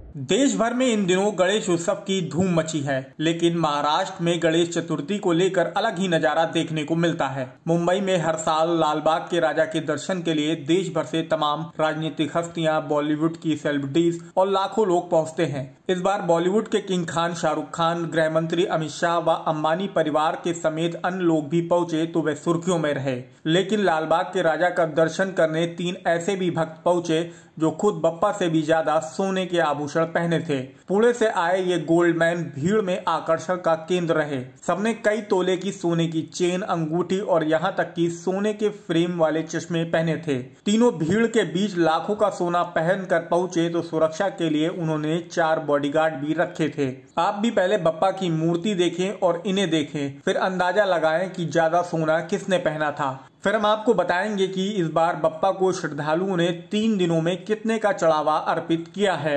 देश भर में इन दिनों गणेश उत्सव की धूम मची है, लेकिन महाराष्ट्र में गणेश चतुर्थी को लेकर अलग ही नजारा देखने को मिलता है। मुंबई में हर साल लालबाग के राजा के दर्शन के लिए देश भर से तमाम राजनीतिक हस्तियां, बॉलीवुड की सेलिब्रिटीज और लाखों लोग पहुंचते हैं। इस बार बॉलीवुड के किंग खान शाहरुख खान, गृह मंत्री अमित शाह व अंबानी परिवार के समेत अन्य लोग भी पहुंचे तो वे सुर्खियों में रहे। लेकिन लालबाग के राजा का दर्शन करने 3 ऐसे भी भक्त पहुंचे जो खुद बप्पा से भी ज्यादा सोने के आभूषण पहने थे। पुणे से आए ये गोल्डमैन भीड़ में आकर्षण का केंद्र रहे। सबने कई तोले की सोने की चेन, अंगूठी और यहाँ तक कि सोने के फ्रेम वाले चश्मे पहने थे। तीनों भीड़ के बीच लाखों का सोना पहनकर पहुंचे तो सुरक्षा के लिए उन्होंने 4 बॉडीगार्ड भी रखे थे। आप भी पहले बप्पा की मूर्ति देखें और इन्हें देखें, फिर अंदाजा लगाएं कि ज्यादा सोना किसने पहना था। फिर हम आपको बताएंगे कि इस बार बप्पा को श्रद्धालुओं ने 3 दिनों में कितने का चढ़ावा अर्पित किया है।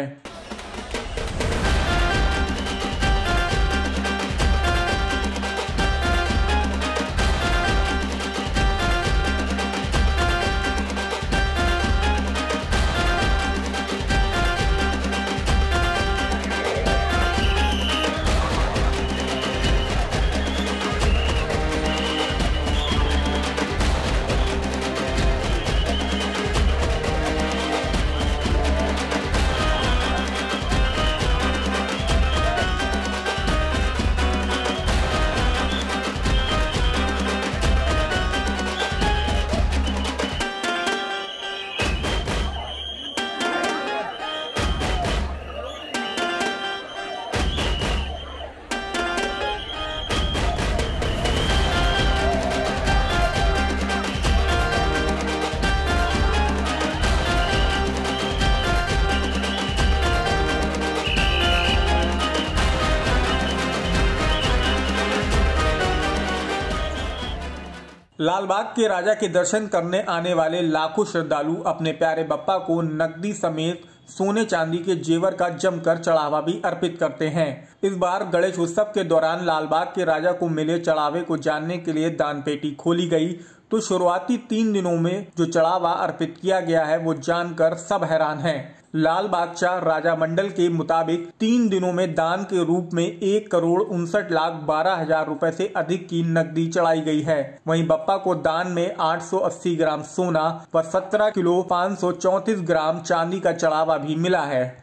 लालबाग के राजा के दर्शन करने आने वाले लाखों श्रद्धालु अपने प्यारे बप्पा को नकदी समेत सोने चांदी के जेवर का जमकर चढ़ावा भी अर्पित करते हैं। इस बार गणेश उत्सव के दौरान लालबाग के राजा को मिले चढ़ावे को जानने के लिए दान पेटी खोली गई तो शुरुआती 3 दिनों में जो चढ़ावा अर्पित किया गया है वो जानकर सब हैरान हैं। लाल बादशाह राजा मंडल के मुताबिक 3 दिनों में दान के रूप में 1,59,12,000 रुपए से अधिक की नकदी चढ़ाई गई है। वहीं बप्पा को दान में 880 ग्राम सोना व 17 किलो 534 ग्राम चांदी का चढ़ावा भी मिला है।